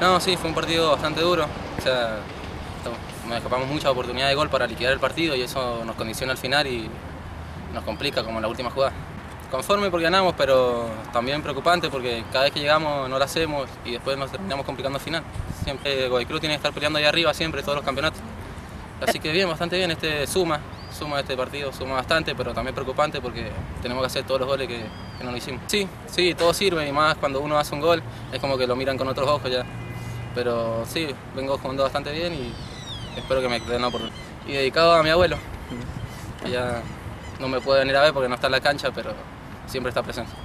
No, sí, fue un partido bastante duro. O sea, nos escapamos muchas oportunidades de gol para liquidar el partido y eso nos condiciona al final y nos complica como en la última jugada. Conforme porque ganamos, pero también preocupante porque cada vez que llegamos no lo hacemos y después nos terminamos complicando al final. Siempre Godoy Cruz tiene que estar peleando ahí arriba siempre, todos los campeonatos. Así que bien, bastante bien, suma este partido, suma bastante, pero también preocupante porque tenemos que hacer todos los goles que no lo hicimos. Sí, todo sirve y más cuando uno hace un gol, es como que lo miran con otros ojos ya. Pero sí, vengo jugando bastante bien y espero que me den la oportunidad. Y dedicado a mi abuelo, que ya no me puede venir a ver porque no está en la cancha, pero siempre está presente.